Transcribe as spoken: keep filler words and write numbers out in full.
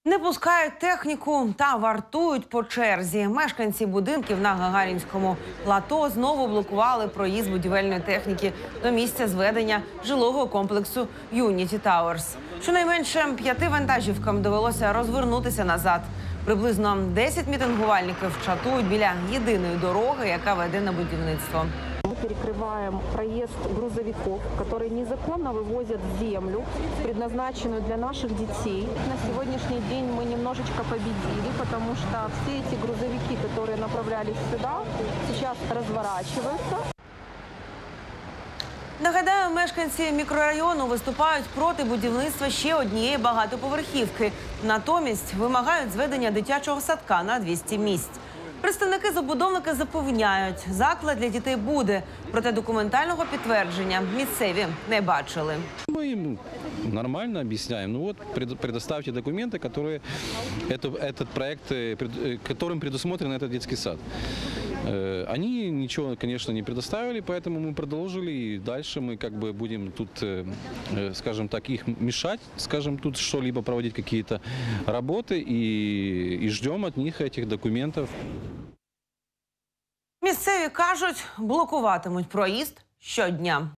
Не пускають техніку та вартують по черзі. Мешканці будинків на Гагарінському плато знову блокували проїзд будівельної техніки до місця зведення жилого комплексу Юніті Тауерс. Щонайменше п'яти вантажівкам довелося розвернутися назад. Приблизно десять мітингувальників чатують біля єдиної дороги, яка веде на будівництво. Мы перекрываем проезд грузовиков, которые незаконно вывозят землю, предназначенную для наших детей. На сегодняшний день мы немножечко победили, потому что все эти грузовики, которые направлялись сюда, сейчас разворачиваются. Нагадаю, мешканці мікрорайону виступають проти будівництва ще однієї багатоповерхівки. Натомість вимагають зведення дитячого садка на двісті місць. Представники забудовника запевняють, заклад для дітей буде, проте документального підтвердження місцеві не бачили. Мы им нормально объясняем. Ну вот, предоставьте документы, которые это, этот проект, которым предусмотрен этот детский сад. Они ничего, конечно, не предоставили, поэтому мы продолжили. И дальше мы как бы будем тут, скажем так, их мешать, скажем, тут что-либо проводить, какие-то работы, и, и ждем от них этих документов. Місцеві кажуть, блокуватимуть проїзд щодня.